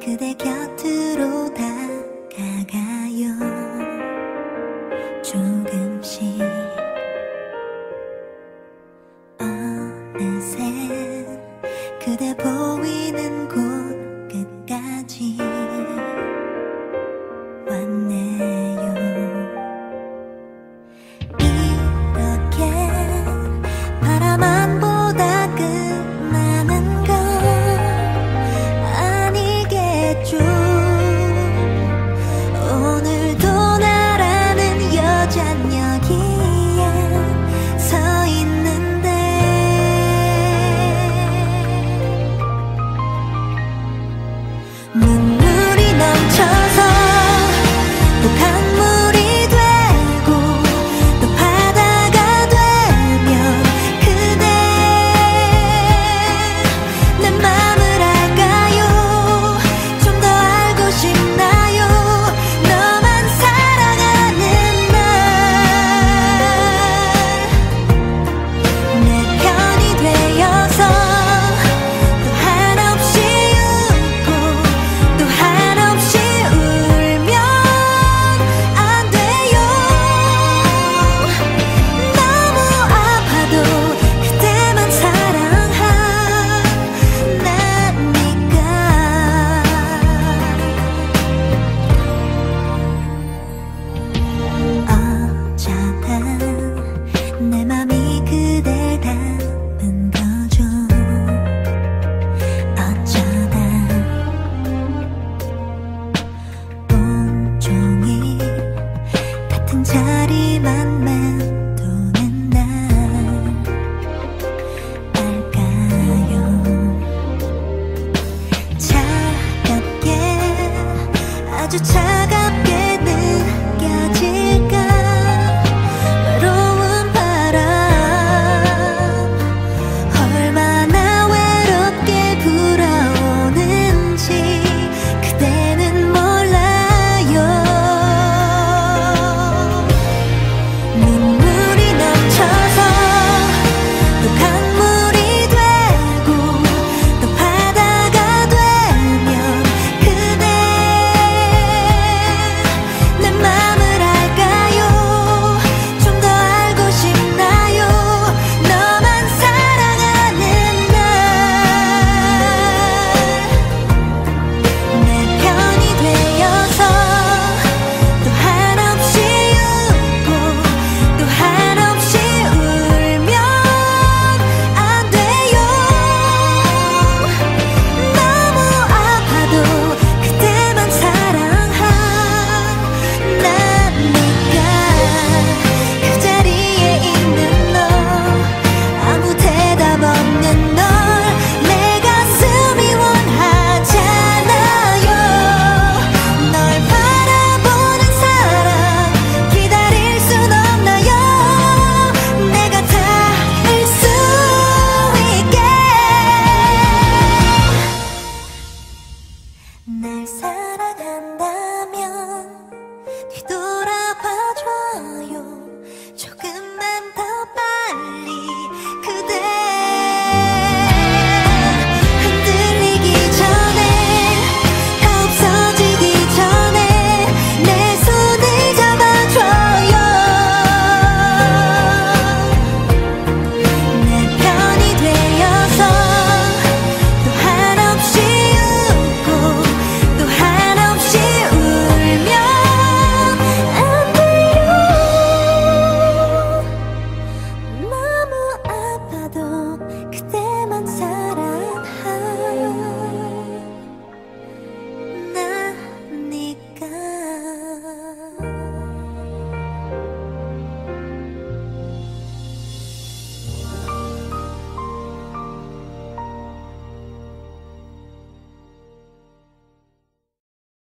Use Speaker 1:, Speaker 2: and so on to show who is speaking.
Speaker 1: 그대 곁으로 다가가요. 조금씩 어느새 그대 보이는 곳 끝까지 왔네요. 이렇게 바라만 보다 끝나는 건 아니겠죠. 오늘도 나라는 여잔 여기에 서 있는데 눈물이 넘쳐서 또 강물이 되고 또 바다가 되면 그대 내 맘을 알까요? 좀 더 알고 싶나요? 너만 사랑하는 날 내 편이 되어서 또 한없이 웃고 또 한없이 울면 안 돼요. 너무 아파도 그대만 사랑하나니까. 어쩌다 내 맘이 그댈 닮은 거죠. 어쩌다 온종일 같은 자리만 맴도는 날 알까요? 차갑게 아주 차갑게 느껴질까? 외로운 바람 얼마나 외롭게 불어오는지 그대는 몰라요. 눈물이 넘쳐서 또 강물이 되고 또 바다가 되면 그대 내 맘을 알까요? 좀 더 알고 싶나요? 너만 사랑하는 날 내 편이 되어서 또 한없이 웃고 또 한없이 울면 안 돼요. 너무 아파도 그대만 사랑하나니까. 그 자리에 있는 너 아무 대답 없는 널 내 가슴이 원하잖아요. 널 바라보는 사람 기다릴 순 없나요? 내가 닿을 수 있게 날 사랑한다.